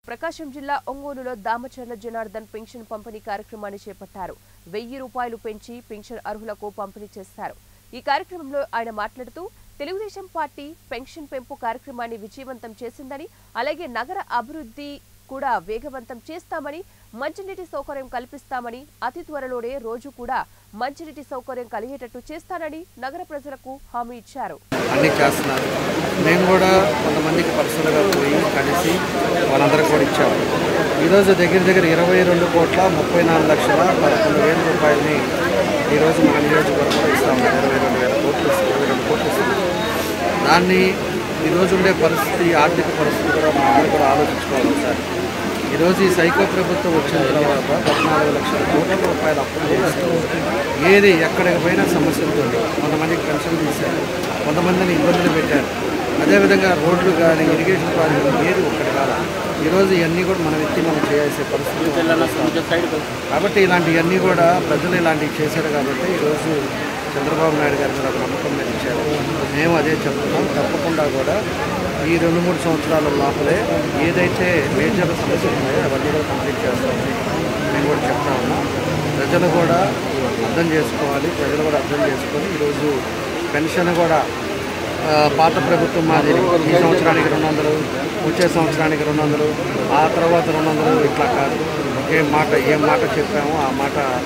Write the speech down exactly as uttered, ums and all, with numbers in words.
ప్రకాశం జిల్లా ఒంగోలులో దామచర్ల జనార్దన్ పెన్షన్ పంపిణీ కార్యక్రమాన్ని చేపట్టారు. వెయ్యి రూపాయలు పెంచి పెన్షన్ అర్హులకు పంపిణీ చేశారు. ఈ కార్యక్రమంలో ఆయన మాట్లాడుతూ తెలుగుదేశం పార్టీ పెన్షన్ పెంపు కార్యక్రమాన్ని విజయవంతం చేసిందని, అలాగే నగర అభివృద్ధి కూడా వేగవంతం చేస్తామని, మంచినీటి సౌకర్యం కల్పిస్తామని, అతి త్వరలోనే రోజు కూడా మంచినీటి సౌకర్యం కలిగేటట్టు చేస్తానని నగర ప్రజలకు హామీ ఇచ్చారు. అన్ని చేస్తున్నారు. మేము కూడా కొంతమందికి పర్సనల్గా పోయి కలిసి వాళ్ళందరికీ కూడా ఇచ్చాము. ఈరోజు దగ్గర దగ్గర ఇరవై రెండు కోట్ల ముప్పై నాలుగు లక్షల పదకొండు వేల రూపాయలని ఈరోజు మన నియోజకవర్గంలో ఇస్తాము. ఇరవై రెండు వేల కోట్లు ఇరవై రెండు కోట్లు ఇస్తాము. దాన్ని ఈరోజు ఉండే పరిస్థితి, ఆర్థిక పరిస్థితి కూడా మనం అందరూ కూడా ఆలోచించుకోవాలి సార్. ఈరోజు ఈ సైకో ప్రభుత్వం వచ్చిన తర్వాత పద్నాలుగు లక్షల కోట్ల రూపాయలు అప్పులు చేస్తూ ఏది ఎక్కడికి పోయినా సమస్యలతో కొంతమందికి పెన్షన్ తీశారు, కొంతమందిని ఇబ్బందులు పెట్టారు. అదేవిధంగా రోడ్లు కానీ ఇరిగేషన్ ప్రాజెక్టులు ఏది ఒక్కటి కాదు. ఈరోజు ఇవన్నీ కూడా మనం ఎత్తి మనం చేయాల్సే పరిస్థితి. కాబట్టి ఇలాంటివన్నీ కూడా ప్రజలు ఇలాంటివి చేశారు. కాబట్టి ఈరోజు చంద్రబాబు నాయుడు గారి మీద ఒక నమ్మకం మీద ఇచ్చారు. మేము అదే చెప్తున్నాం. తప్పకుండా కూడా ఈ రెండు మూడు సంవత్సరాల లోపలే ఏదైతే మేజర్ సమస్యలు ఉన్నాయో అవన్నీ కూడా కంప్లీట్ చేస్తామని మేము కూడా చెప్తా ఉన్నాం. ప్రజలు కూడా అర్థం చేసుకోవాలి. ప్రజలు కూడా అర్థం చేసుకొని ఈరోజు పెన్షన్ కూడా పాత ప్రభుత్వం మాదిరి ఈ సంవత్సరానికి రెండు వందలు, వచ్చే సంవత్సరానికి రెండు వందలు, ఆ తర్వాత రెండు వందలు ఇట్లా కాదు. ఏ మాట ఏ మాట చెప్పామో ఆ మాట